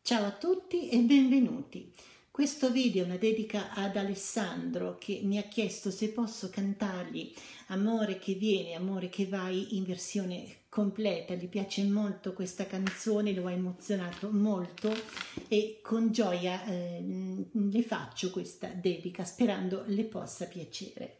Ciao a tutti e benvenuti. Questo video è una dedica ad Alessandro che mi ha chiesto se posso cantargli Amore che viene, amore che vai in versione completa. Gli piace molto questa canzone, lo ha emozionato molto e con gioia le faccio questa dedica sperando le possa piacere.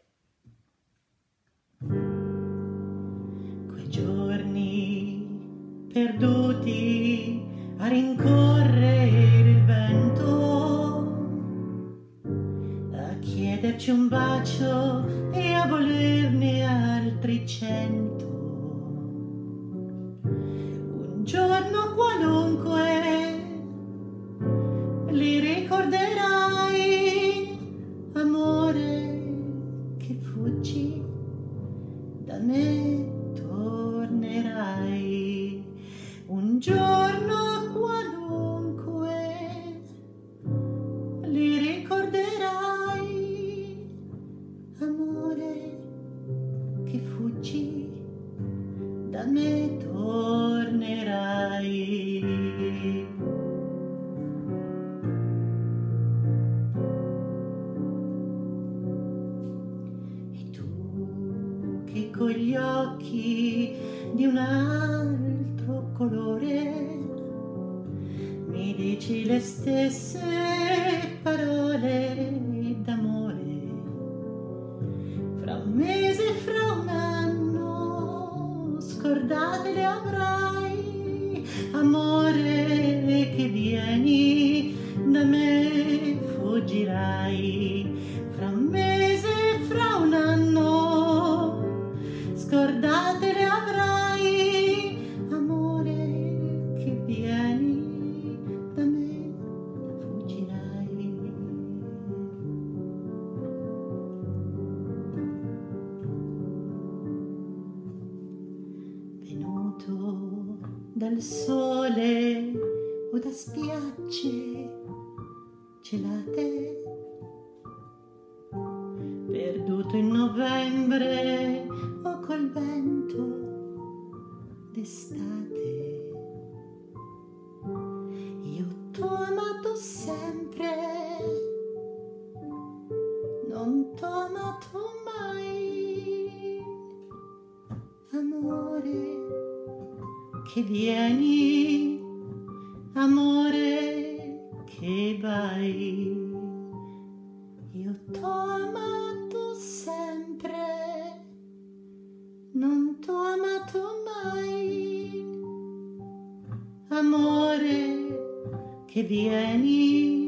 Quei giorni perduti a rincorrere il vento, a chiederci un bacio e a volerne altri 100. Un giorno qualunque li ricorderai, amore che fuggi, da me tornerai. Un giorno qualunque li ricorderai, amore che fuggi, da me tornerai. E tu che con gli occhi di un altro colore mi dici le stesse parole d'amore, fra un mese e fra un anno scordate le avrai, amore che vieni, da me fuggirai. Fra un mese e fra un anno scordate le avrai, amore che vieni, da me fuggirai. Venuto dal sole o da spiagge gelate, perduto in novembre o col vento d'estate, io t'ho amato sempre, non t'ho amato mai, amore che vieni, amore che vai. Io t'ho amato sempre, non t'ho amato mai, amore che vieni,